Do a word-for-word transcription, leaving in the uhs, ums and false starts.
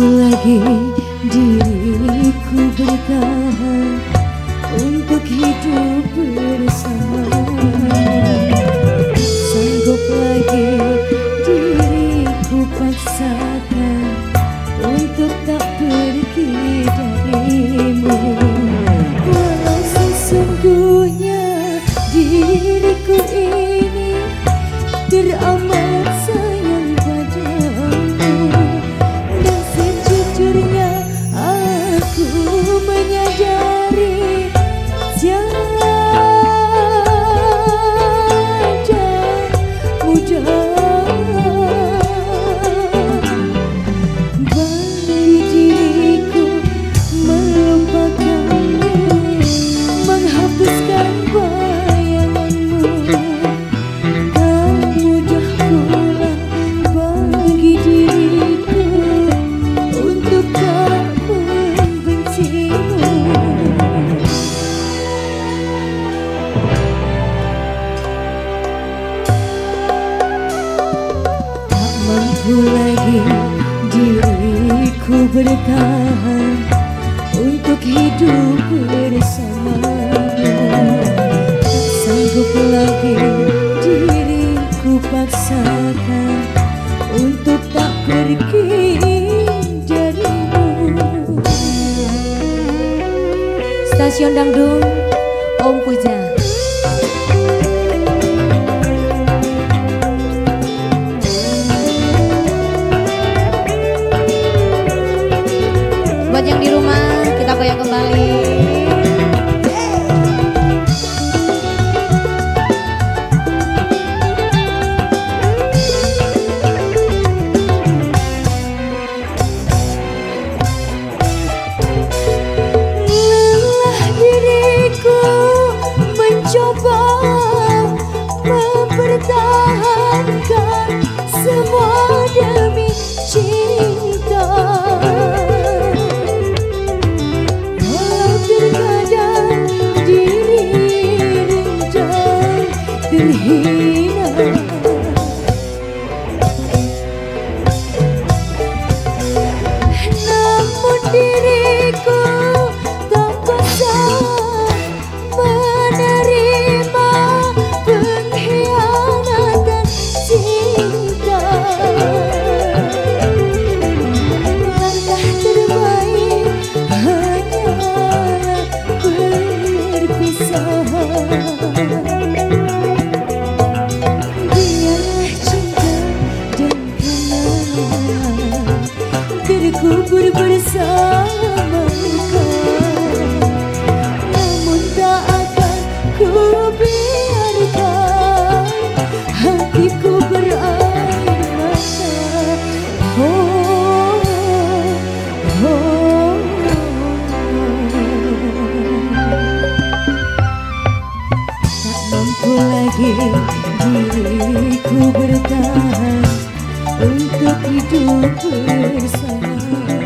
lagi diriku bertahan untuk hidup bersama. Sanggup lagi diriku paksakan untuk tak pergi darimu. Walau sesungguhnya diriku ini teramat sayang padamu, dan sejujurnya aku menyadari tiada mudah bagi diriku melupakanmu, menghapuskan bayanganmu. Tak mudah pula bagi diriku untuk tak membencimu. Tak mampu lagi diriku bertahan untuk hidup bersamamu. Tak sanggup lagi diriku paksakan untuk tak pergi darimu. Stasiun Dangdut Om Puja. Buat yang di rumah, kita goyang kembali. Lelah diriku mencoba mempertahankan semua demi cinta. Terkadang diri rendah terhina, namun diriku tak bisa menerima pengkhianatan cinta. Langkah terbaik hanyalah biarlah cinta dan kenangan terkubur bersama luka, namun tak akan ku biarkan hatiku berair mata. Oh, oh, tak mampu lagi diriku bertahan untuk hidup bersama.